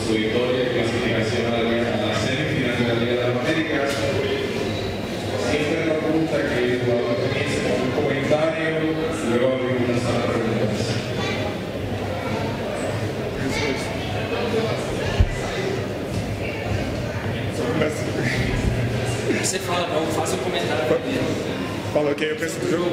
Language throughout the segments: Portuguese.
su victoria y clasificación a la semifinal de la Liga de las Américas. Siempre nos gusta que el jugador comience con un comentario y luego abrimos una sala de preguntas. Você fala, não, faça um comentário. Falou que eu penso do jogo.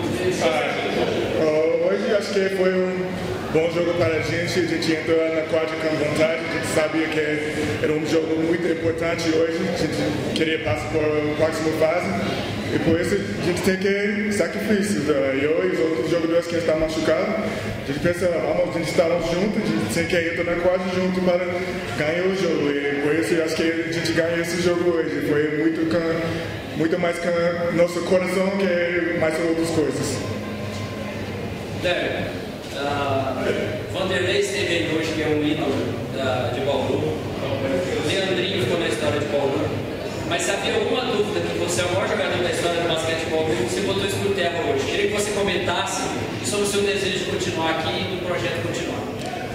Hoje acho que foi bom jogo para a gente entrou na quadra com vontade, a gente sabia que era um jogo muito importante hoje, a gente queria passar para a próxima fase e por isso a gente tem que sacrifícios. Eu e os outros jogadores que estão machucados, a gente pensa, vamos, a gente está juntos, a gente tem que entrar na quadra junto para ganhar o jogo e por isso eu acho que a gente ganhou esse jogo hoje, foi muito mais com nosso coração que mais outras coisas. Vanderlei esteve aí hoje, que é um ídolo de Bauru. Leandrinho ficou na história de Bauru. Mas se havia alguma dúvida que você é o maior jogador da história do basquete de Bauru, você botou isso por terra hoje. Queria que você comentasse sobre o seu desejo de continuar aqui e do projeto continuar.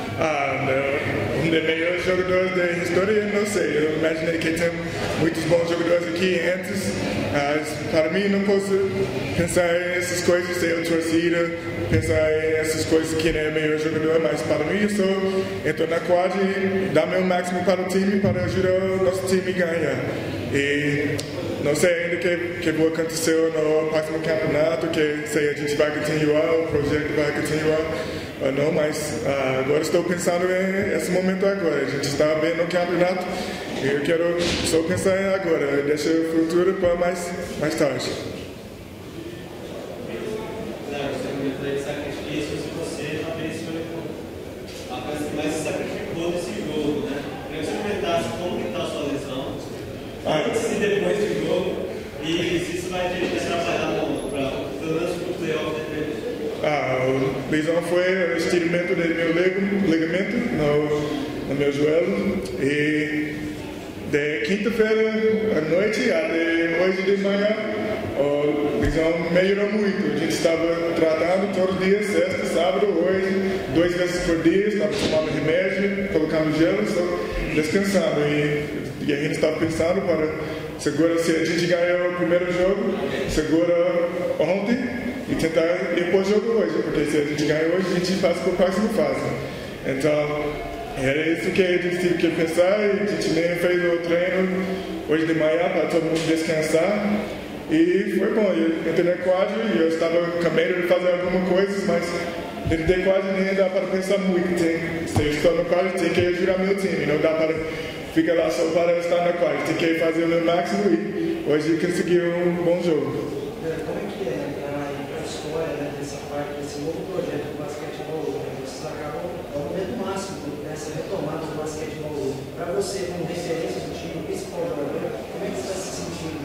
Um dos melhores jogadores da história, eu não sei. Eu imaginei que tem muitos bons jogadores aqui antes. Para mim, não posso pensar nessas coisas, ser torcida, pensar nessas coisas que não é o melhor jogador, mas para mim, eu só entro na quadra e dar meu máximo para o time, para ajudar o nosso time a ganhar. E não sei ainda o que vai acontecer no próximo campeonato, se a gente vai continuar, o projeto vai continuar. Não, mas agora estou pensando nesse momento agora. A gente está bem no campeonato e eu quero só pensar em agora. Deixa o futuro para mais tarde. Mas você sacrificou nesse jogo, né? Eu queria que você comentasse como está a sua lesão, antes e depois do jogo, e se isso vai te atrapalhar pelo menos para o playoff. A lesão foi o estiramento do meu ligamento no meu joelho e de quinta-feira à noite até hoje de manhã a lesão melhorou muito. A gente estava tratando todos os dias, sexta, sábado, hoje, 2 vezes por dia, estava tomando remédio, colocando gelo, descansando e a gente estava pensando para segura se a gente ganhar o primeiro jogo, segura ontem e tentar ir para o jogo hoje, porque se a gente ganha hoje, a gente passa para a próxima fase. Então, era isso que a gente teve que pensar, e a gente nem fez o treino hoje de manhã para todo mundo descansar. E foi bom, eu entrei na quadra e eu estava com medo de fazer alguma coisa, mas dentro da quadra nem dá para pensar muito. Se eu estou na quadra, tem que ajudar meu time, não dá para ficar lá só para estar na quadra, tem que fazer o meu máximo e hoje consegui um bom jogo. Como é que é entrar para a história, né, dessa parte, desse novo projeto do basquetebol? Vocês acabam, é o momento máximo dessa retomada do basquetebol. Para você, como referência do time, principal jogador, como é que você está se sentindo?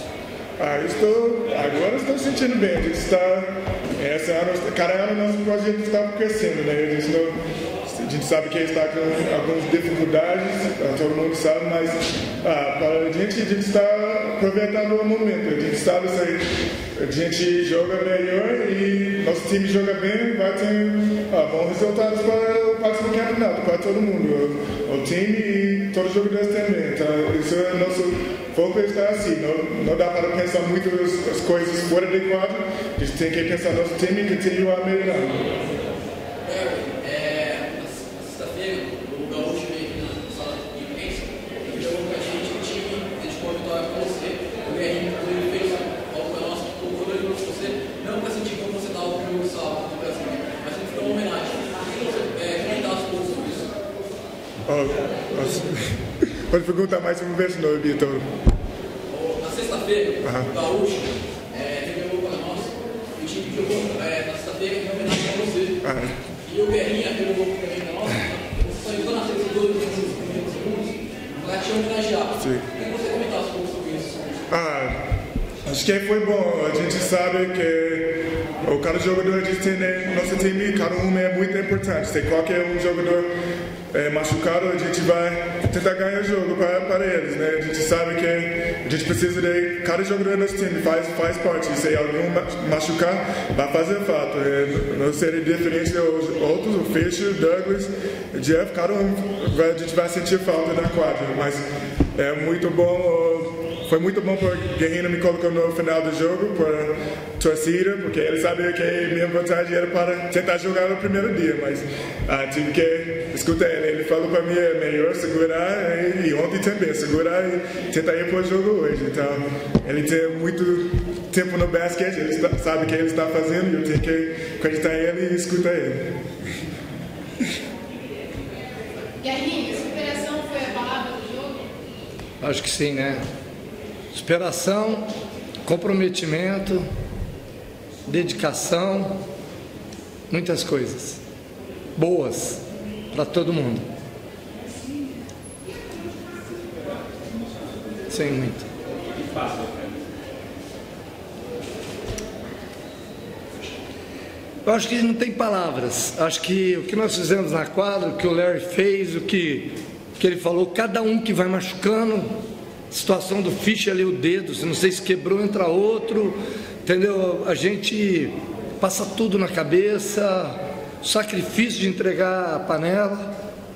Agora estou sentindo bem. A gente está, cada ano nosso projeto está crescendo, né? A gente sabe que está com algumas dificuldades, todo mundo sabe, mas para a gente está aproveitando o momento. A gente sabe se a gente joga melhor e nosso time joga bem, vai ter bons resultados para o próximo campeonato, para todo mundo, o time e todos os jogadores também. Então, isso é nosso foco, está assim. Não dá para pensar muito as coisas fora de quadro, a gente tem que pensar no nosso time e continuar melhorando. Pode perguntar mais uma vez, não, Vitor? Na sexta-feira, o Gaúcho revelou para nós o time que jogou na sexta-feira em homenagem a você. E o Guerrinha revelou também para nós. Você só entrou na sexta-feira nos primeiros segundos para te homenagear. Queria que você comentasse um pouco sobre isso. Acho que foi bom. A gente sabe que cada jogador a gente tem no nosso time, cada um é muito importante. Se qualquer jogador machucado, a gente vai tentar ganhar o jogo para eles, né? A gente sabe que a gente precisa de cada jogador do nosso time, faz parte. Se alguém machucar, vai fazer falta. Não seria diferente dos outros, o Fischer, o Douglas, o Jeff, cada um a gente vai sentir falta na quadra, mas é muito bom. Foi muito bom porque o Guerrinha me colocou no final do jogo para torcida, porque ele sabia que a minha vontade era para tentar jogar no primeiro dia, mas tive que escutar ele. Ele falou para mim, é melhor segurar, e ontem também, segurar e tentar ir para o jogo hoje. Então, ele tem muito tempo no basquete, ele sabe o que ele está fazendo, e eu tenho que acreditar nele e escutar ele. Guerrinha, superação foi a palavra do jogo? Acho que sim, né? Superação, comprometimento, dedicação, muitas coisas boas para todo mundo. Sem muito. Eu acho que não tem palavras. Acho que o que nós fizemos na quadra, o que o Larry fez, o que ele falou, cada um que vai machucando. Situação do Fischer ali, o dedo, não sei se quebrou, entra outro, entendeu? A gente passa tudo na cabeça, sacrifício de entregar a panela,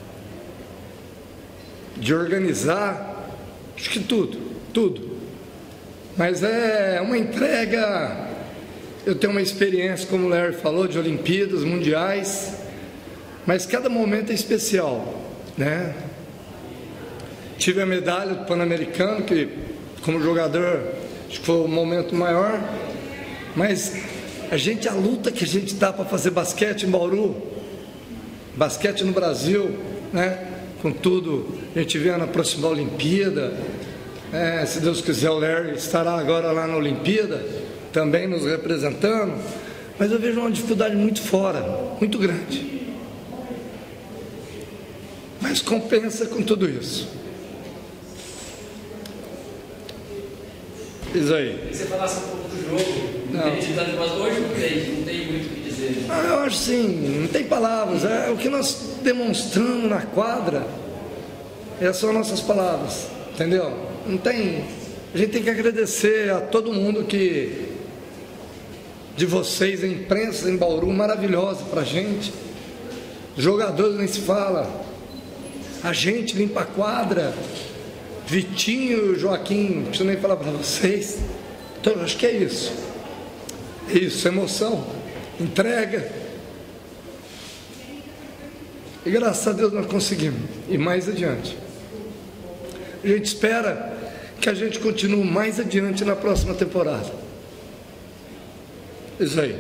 de organizar, acho que tudo. Mas é uma entrega, eu tenho uma experiência, como o Larry falou, de Olimpíadas, mundiais, mas cada momento é especial, né? Tive a medalha do Pan-Americano, que como jogador acho que foi o momento maior, mas a luta que a gente dá para fazer basquete em Bauru, basquete no Brasil, né? Com tudo, a gente vê na próxima Olimpíada, se Deus quiser o Larry estará agora lá na Olimpíada, também nos representando, mas eu vejo uma dificuldade muito fora, muito grande, mas compensa com tudo isso. Isso aí. Se você falasse um pouco do jogo, mas hoje não tem muito o que dizer. Eu acho sim, não tem palavras. O que nós demonstramos na quadra são nossas palavras, entendeu? Não tem. A gente tem que agradecer a todo mundo de vocês, a imprensa em Bauru, maravilhosa pra gente. Jogadores nem se fala. A gente limpa a quadra. Vitinho, Joaquim, não preciso nem falar para vocês. Então, eu acho que é isso. É isso, emoção, entrega. E graças a Deus nós conseguimos. E mais adiante. A gente espera que a gente continue mais adiante na próxima temporada. Isso aí.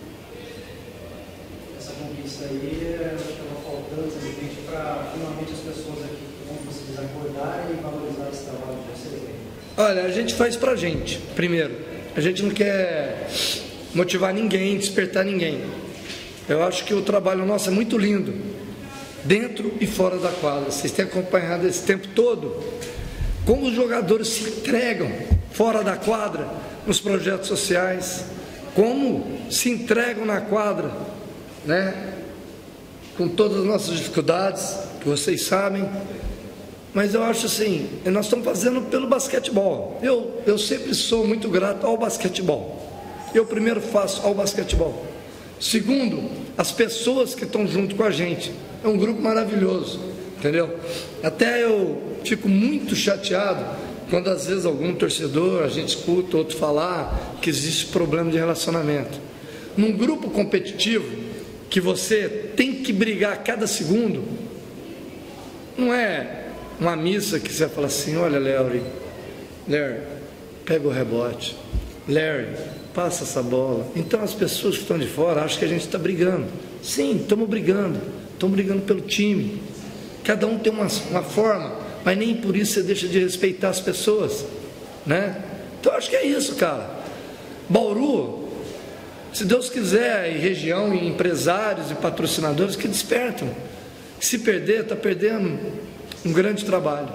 Essa conquista aí, acho que estava faltando, de repente, para finalmente as pessoas aqui vão conseguir acordar e valorizar esse trabalho de vocês aí. Olha, a gente faz pra gente, primeiro. A gente não quer motivar ninguém, despertar ninguém. Eu acho que o trabalho nosso é muito lindo, dentro e fora da quadra. Vocês têm acompanhado esse tempo todo como os jogadores se entregam fora da quadra nos projetos sociais, como se entregam na quadra, né? Com todas as nossas dificuldades, que vocês sabem. Mas eu acho assim, nós estamos fazendo pelo basquetebol. Eu sempre sou muito grato ao basquetebol. Eu primeiro faço ao basquetebol. Segundo, as pessoas que estão junto com a gente. É um grupo maravilhoso, entendeu? Até eu fico muito chateado quando às vezes algum torcedor, a gente escuta outro falar que existe problema de relacionamento. Num grupo competitivo, que você tem que brigar a cada segundo, não é uma missa que você fala assim, olha Larry, pega o rebote, Larry, passa essa bola. Então as pessoas que estão de fora acham que a gente está brigando. Sim, estamos brigando pelo time. Cada um tem uma forma, mas nem por isso você deixa de respeitar as pessoas, né? Então acho que é isso, cara. Bauru, se Deus quiser, e região, e empresários e patrocinadores que despertam. Se perder, está perdendo um grande trabalho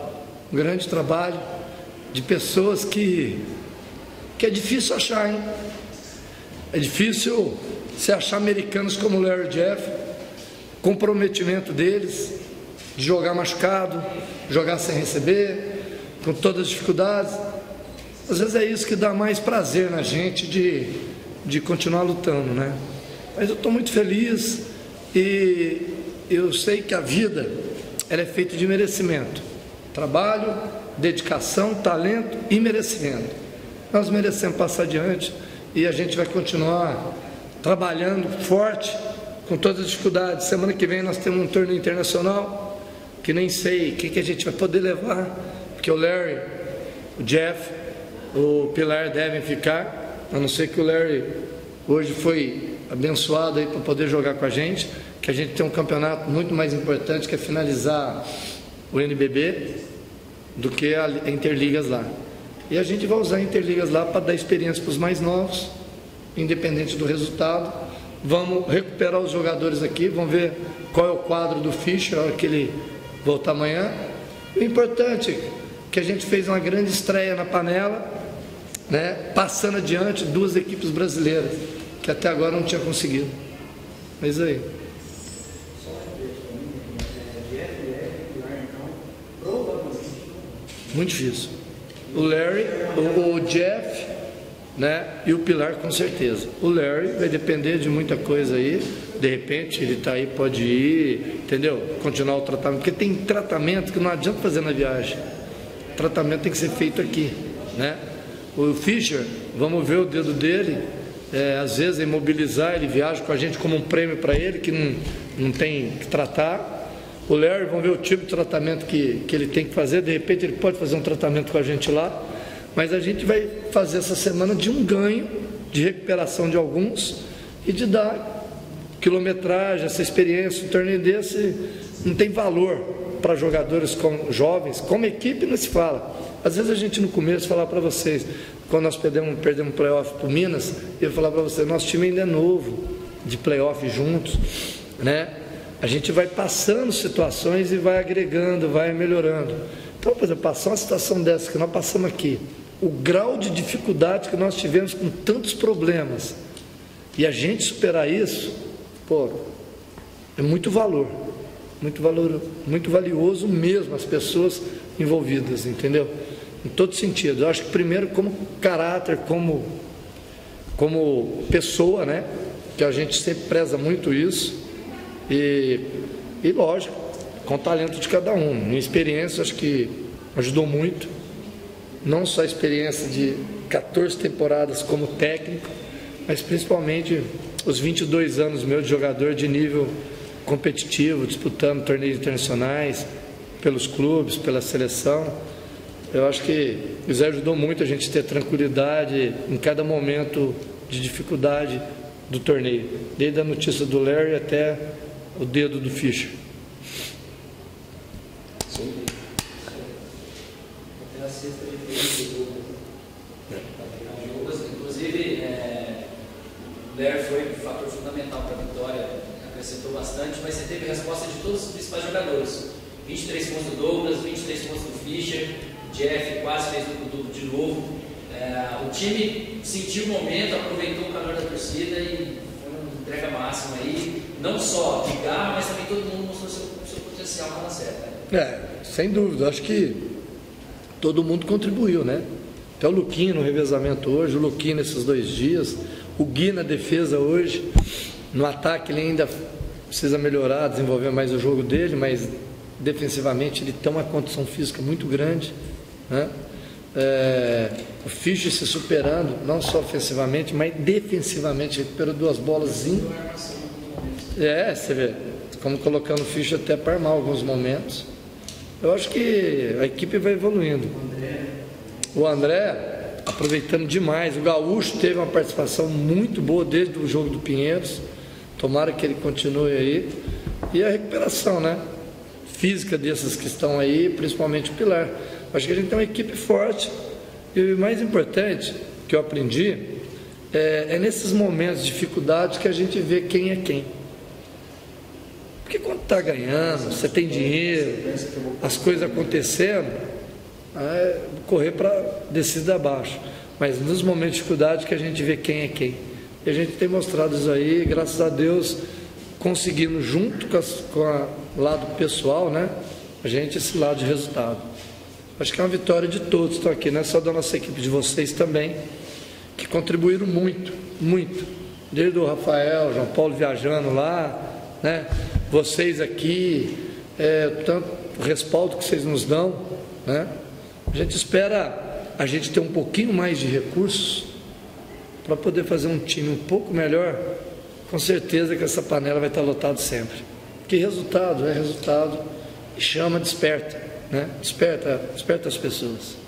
de pessoas que é difícil achar, hein? É difícil você achar americanos como o Larry e Jeff, comprometimento deles, de jogar machucado, jogar sem receber, com todas as dificuldades. Às vezes é isso que dá mais prazer na gente de continuar lutando, né? Mas eu estou muito feliz e eu sei que a vida ela é feita de merecimento, trabalho, dedicação, talento e merecimento. Nós merecemos passar adiante e a gente vai continuar trabalhando forte, com todas as dificuldades. Semana que vem nós temos um torneio internacional, que nem sei o que a gente vai poder levar, porque o Larry, o Jeff, o Pilar devem ficar, a não ser que o Larry hoje foi abençoado aí para poder jogar com a gente, que a gente tem um campeonato muito mais importante, que é finalizar o NBB, do que a Interligas lá. E a gente vai usar a Interligas lá para dar experiência para os mais novos, independente do resultado. Vamos recuperar os jogadores aqui, vamos ver qual é o quadro do Fischer, a hora que ele voltar amanhã. O importante é que a gente fez uma grande estreia na panela, né, passando adiante 2 equipes brasileiras, que até agora não tinha conseguido. É isso aí. Muito difícil. O Larry, o Jeff, né, e o Pilar com certeza. O Larry vai depender de muita coisa aí. De repente ele está aí, pode ir, entendeu? Continuar o tratamento, porque tem tratamento que não adianta fazer na viagem. O tratamento tem que ser feito aqui, né? O Fischer, vamos ver o dedo dele, às vezes imobilizar, ele viaja com a gente como um prêmio para ele, que não tem que tratar. O Larry, vamos ver o tipo de tratamento que ele tem que fazer, de repente ele pode fazer um tratamento com a gente lá, mas a gente vai fazer essa semana de um ganho, de recuperação de alguns, e de dar quilometragem, essa experiência. Um torneio desse não tem valor para jogadores jovens, como equipe não se fala. Às vezes a gente no começo falar para vocês, quando nós perdemos playoff para o Minas, eu ia falar para vocês, nosso time ainda é novo, de playoff juntos, né? A gente vai passando situações e vai agregando, vai melhorando. Então, por exemplo, passar uma situação dessa que nós passamos aqui, o grau de dificuldade que nós tivemos com tantos problemas, e a gente superar isso, pô, é muito valor, muito valioso mesmo as pessoas envolvidas, entendeu? Em todo sentido. Eu acho que primeiro como caráter, como pessoa, né? Que a gente sempre preza muito isso. E lógico, com o talento de cada um. Minha experiência acho que ajudou muito. Não só a experiência de 14 temporadas como técnico, mas principalmente os 22 anos meus de jogador de nível competitivo, disputando torneios internacionais, pelos clubes, pela seleção. Eu acho que isso ajudou muito a gente ter tranquilidade em cada momento de dificuldade do torneio, desde a notícia do Larry até o dedo do Fischer. Até a sexta de fevereiro. Inclusive, o Larry foi um fator fundamental para a vitória, acrescentou bastante, mas você teve a resposta de todos os principais jogadores. 23 pontos do Douglas, 23 pontos do Fischer, Jeff quase fez o duplo de novo. O time sentiu o momento, aproveitou o calor da torcida e foi uma entrega máxima aí, não só de garra, mas também todo mundo mostrou seu potencial na certa. Sem dúvida, acho que todo mundo contribuiu, né? Até o Luquinho no revezamento hoje, o Luquinho nesses 2 dias, o Gui na defesa hoje, no ataque ele ainda precisa melhorar, desenvolver mais o jogo dele, mas defensivamente ele tem uma condição física muito grande, né? O Fischer se superando, não só ofensivamente, mas defensivamente, recuperou 2 bolas. Você vê, como colocando o Fischer até para armar alguns momentos. Eu acho que a equipe vai evoluindo. O André, aproveitando demais, o Gaúcho teve uma participação muito boa desde o jogo do Pinheiros, tomara que ele continue aí. E a recuperação, né? Física desses que estão aí, principalmente o Pilar. Acho que a gente tem uma equipe forte e o mais importante que eu aprendi é nesses momentos de dificuldade que a gente vê quem é quem. Porque quando está ganhando, você tem dinheiro, as coisas acontecendo, correr para descida abaixo. Mas nos momentos de dificuldade que a gente vê quem é quem. E a gente tem mostrado isso aí, graças a Deus, conseguindo junto com o lado pessoal, né? A gente esse lado de resultado. Acho que é uma vitória de todos que estão aqui, não é só da nossa equipe, de vocês também, que contribuíram muito, muito. Desde o Rafael, João Paulo viajando lá, né? Vocês aqui, tanto o respaldo que vocês nos dão, né? A gente espera a gente ter um pouquinho mais de recursos para poder fazer um time um pouco melhor. Com certeza que essa panela vai estar lotada sempre. Porque resultado é resultado e chama, desperta, né? Desperta as pessoas.